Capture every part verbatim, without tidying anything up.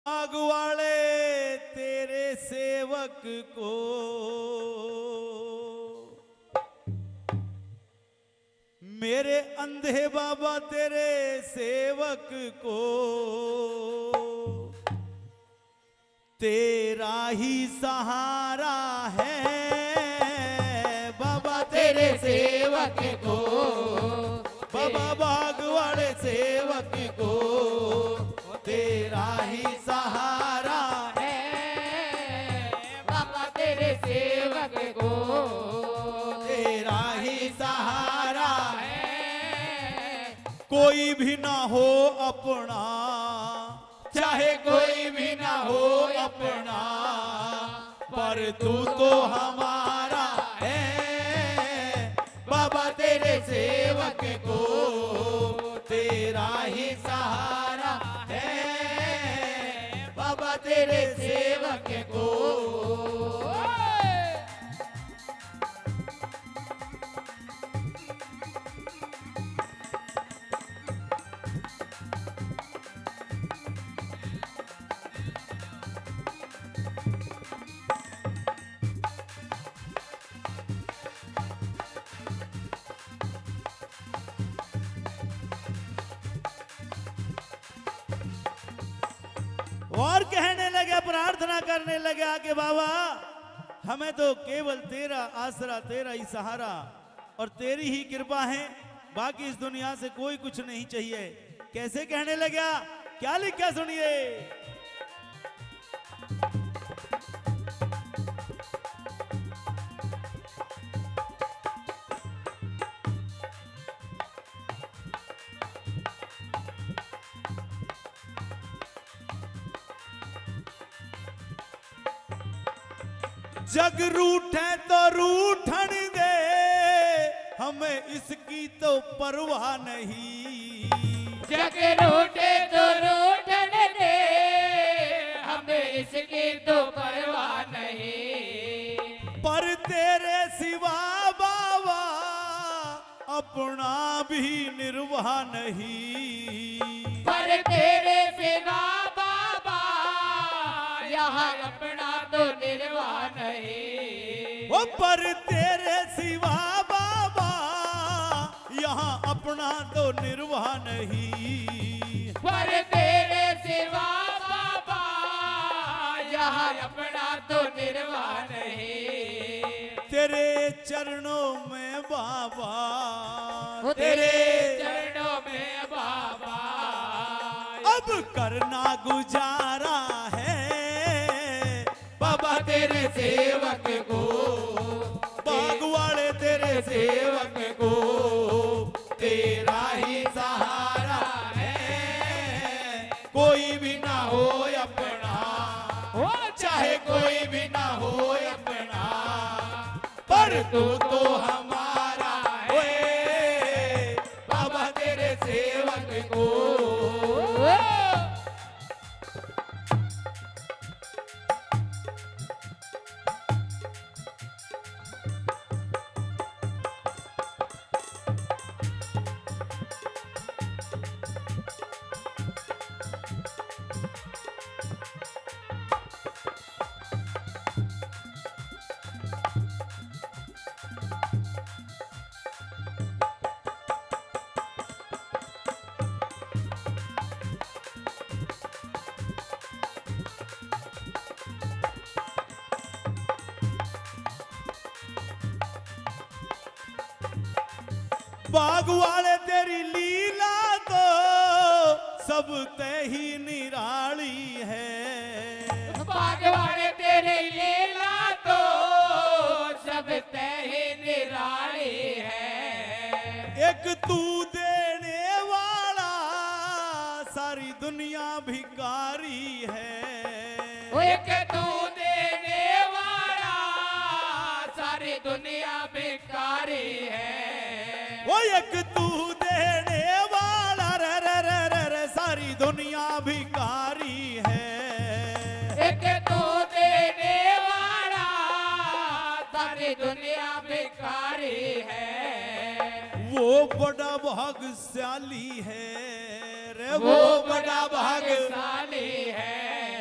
आग वाले तेरे सेवक को मेरे अंधे बाबा तेरे सेवक को तेरा ही सहारा है बाबा तेरे सेवक को बाबा बाग वाले सेवक को तेरा ही सहारा है बाबा तेरे सेवक को तेरा ही सहारा है। कोई भी ना हो अपना चाहे कोई भी ना हो अपना पर तू तो हमारा है बाबा तेरे सेवक को तेरा ही सहारा है बाबा तेरे सेवक को। और कहने लगे प्रार्थना करने लगे आके बाबा हमें तो केवल तेरा आसरा तेरा ही सहारा और तेरी ही कृपा है बाकी इस दुनिया से कोई कुछ नहीं चाहिए। कैसे कहने लगा क्या लिखा सुनिए। जग रूठे तो रूठन दे हमें इसकी तो परवाह नहीं जग रूठे तो रूठन दे हमें इसकी तो परवाह नहीं पर तेरे सिवा बाबा अपना भी निर्वाह नहीं पर तेरे सिवा बाबा यहाँ अपना तो निर्वाह नहीं वो पर तेरे सिवा बाबा यहाँ अपना तो निर्वाह नहीं पर तेरे सिवा बाबा यहाँ अपना तो निर्वाह नहीं। तेरे चरणों में बाबा तेरे चरणों में बाबा अब करना गुजारा है बाबा तेरे सेवक को बाग वाले तेरे सेवक को तेरा ही सहारा है कोई भी ना हो अपना चाहे कोई भी ना हो अपना पर तू तो हमारा है बाबा तेरे सेवक को। बाग वाले तेरी लीला तो सब ते ही निराली है बाग वाले तेरे लीला तो सब ते ही निराली है एक तू देने वाला सारी दुनिया भिखारी है एक तू देने वाला सारी दुनिया भिखारी है वो एक तू देने वाला रे रे रे रे रे सारी दुनिया भिखारी है एक तू देने वाला सारी दुनिया भिखारी है वो बड़ा भाग्यशाली है रे वो बड़ा भाग्यशाली है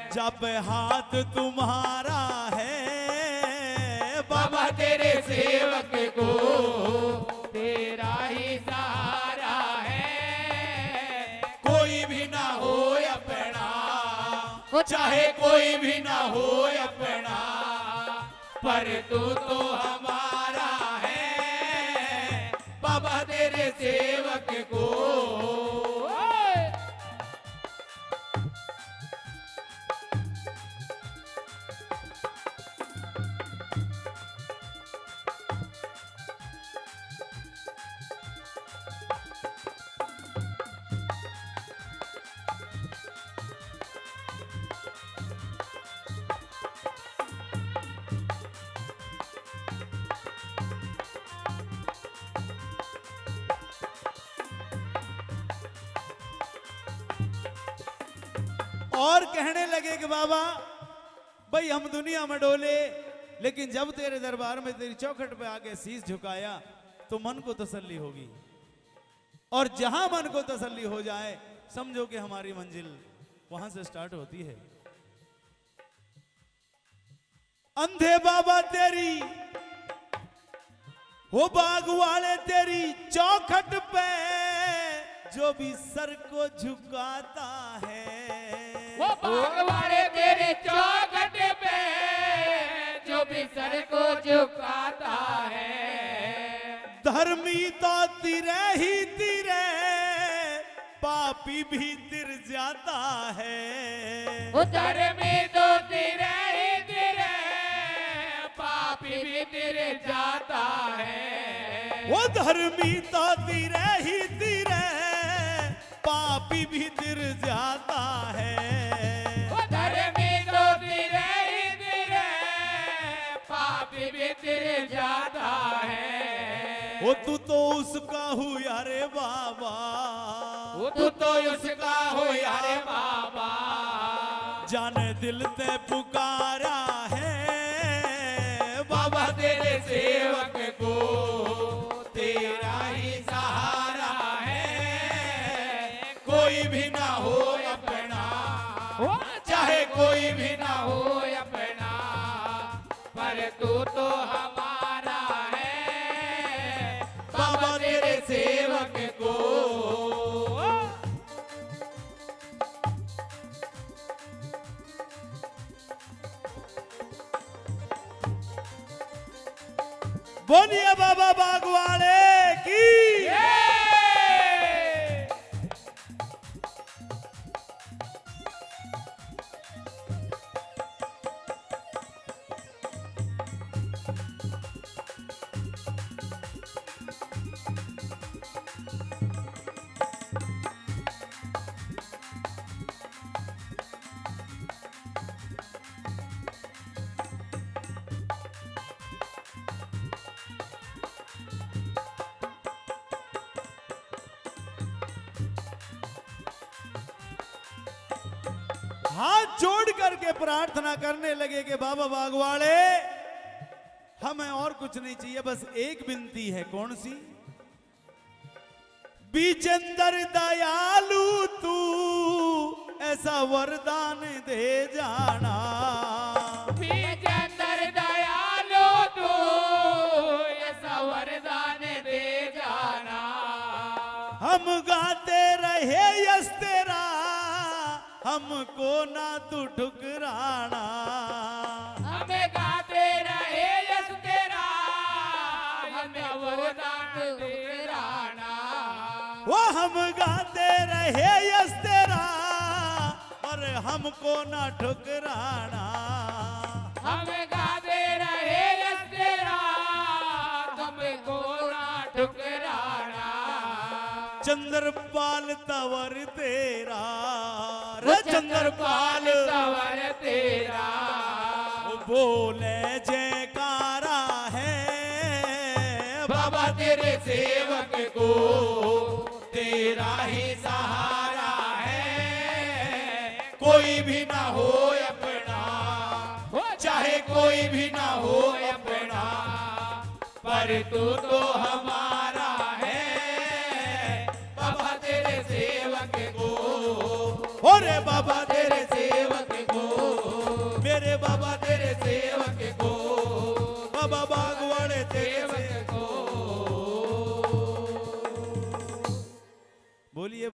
जब हाथ तुम्हारा है बाबा तेरे सेवक को तेरा ही सहारा है। कोई भी ना हो अपना, चाहे कोई भी ना हो अपना, पर तू तो हमारा है बाबा तेरे सेवक को। और कहने लगे कि बाबा भाई हम दुनिया में डोले, लेकिन जब तेरे दरबार में तेरी चौखट पे आके शीश झुकाया तो मन को तसल्ली होगी, और जहां मन को तसल्ली हो जाए समझो कि हमारी मंजिल वहां से स्टार्ट होती है। अंधे बाबा तेरी वो बाग वाले तेरी चौखट पे जो भी सर को झुकाता है, वो बाग वाले तेरे चौखट पे जो भी सर को झुकाता है। धर्मी तो तिरे ही तिरे पापी भी तिर जाता है। वो धर्मी तो तिरे ही तिरे पापी भी तिर जाता है। वो धर्मी तो तिरे ही तिरे पापी भी तिर जाता है। वो धर्मी तो तिरे ही तिरे पापी भी तिर जाता है। वो तू तो उसका हूँ यारे बाबा, वो तू तो उसका हो यारे बाबा, जाने दिल ते पुकारा है बाबा तेरे सेवक को तेरा ही सहारा है। कोई भी ना हो अपना, चाहे कोई भी ना हो अपना, पर तू तो हमारा है बाबा तेरे सेवक को। बोलिए बाबा बागवाले की। हाथ जोड़ करके प्रार्थना करने लगे कि बाबा बागवाले हमें और कुछ नहीं चाहिए, बस एक विनती है। कौन सी? बीजेंद्र दयालु तू ऐसा वरदान दे जाना। बीजेंद्र दयालु तू ऐसा वरदान दे जाना। हम गाते रहे यस तेरा हमको ना तू ठुकराना। हमें गाते रहे यस तेरा हमें वरदान ठुकराना। वो हम गाते रहे यस तेरा और हमको ना ठुकराना। हमें गाते रहे यस तेरा हमको ना ठुकराना। चंद्रपाल तवर तेरा वो रे चंद्रपाल तवर तेरा बोले जयकारा है बाबा तेरे सेवक को तेरा ही सहारा है। कोई भी ना हो अपना, चाहे कोई भी ना हो अपना, पर तू तो हमारा है बाबा तेरे सेवक को। अरे बाबा तेरे सेवक को बाबा तेरे सेवक को बाबा बागवाड़े तेरे